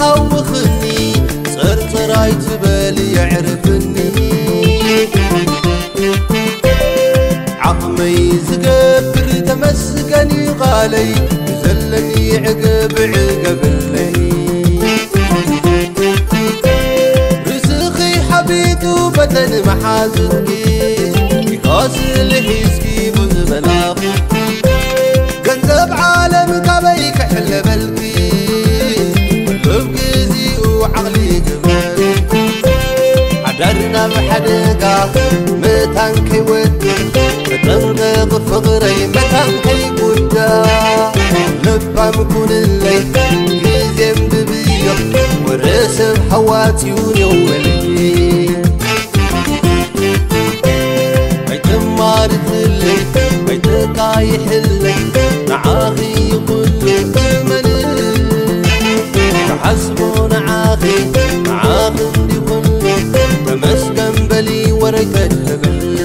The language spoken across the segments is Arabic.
يحوخني صرصراي تبالي يعرفني عقمي زقبر تمسكني غالي زلني عقب عقبلي رزقي حبيته بدن محازنكي يقاسل حيسكي بزبلاق قنزب عالم كبي كحل بلكي ببقزي وعقلي قبل حدرنا بحدقة متانكي ود تنقض فغري متانكي قدا لبام كون الليل يزيم ببيض ورسم حواتي ونولي بيت مارت الليل بيت طايح الليل نعاغي كل من تحسبون عاغي عاغي كل تمسكن بلي ورقة الهبل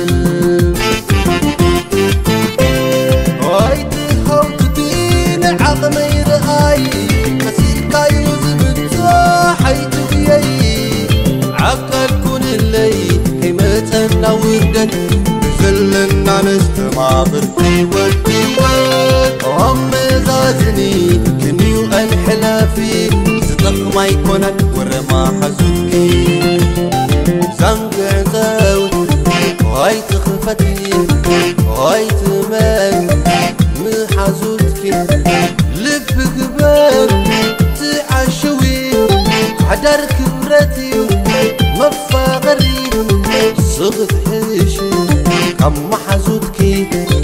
عقمي رأي مسير كاي وزبطة حيث بيي عقل كون اللي حمتنا وردت زلنا نستماغر في ودي ود هم زازني كنيو الحلافي صدق ما يكونك ورما حزوكي زنقع زاوت هاي تخفتي هاي تمان محازوتكي لب قبال تعشوي حدر كبرتي مفاغري صغت حيشي كم محازوتكي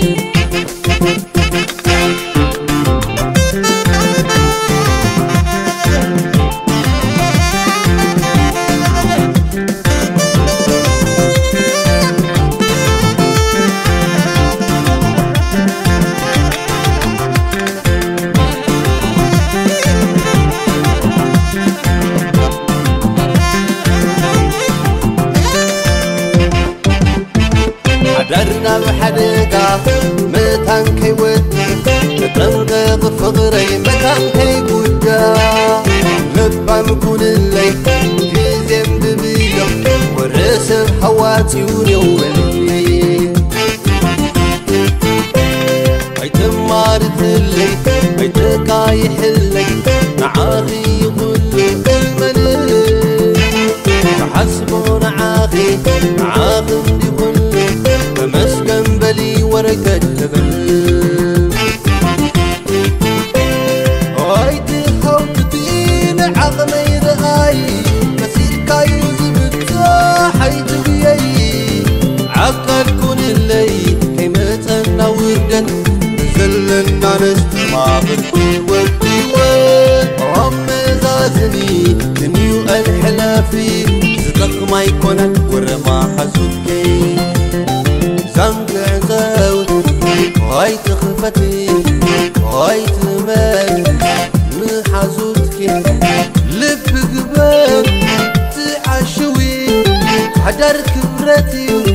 درنا بحدقة متانكي ود تنقض فغري متانكي قدا لبام كون الليل يزيم ببيض ورسم حواتي ونولي بيت مارت الليل بيت كايح الليل نعاغي كل المنل تحسبون عاغي عاغي مسكن بلي ورقة الهبل هاي تحوكتين عقمي رأي مسير كاي وزبطة حيث بيي عقل كون اللي حمتنا وردت زلنا نستماغر في ودي ود هم زازني كنيو الحلافي صدق ما يكونك ورما حزوكي زنقع زاوت هاي تخفتي هاي تمان محازوتكي لب قبال تعشوي حدر كبرتي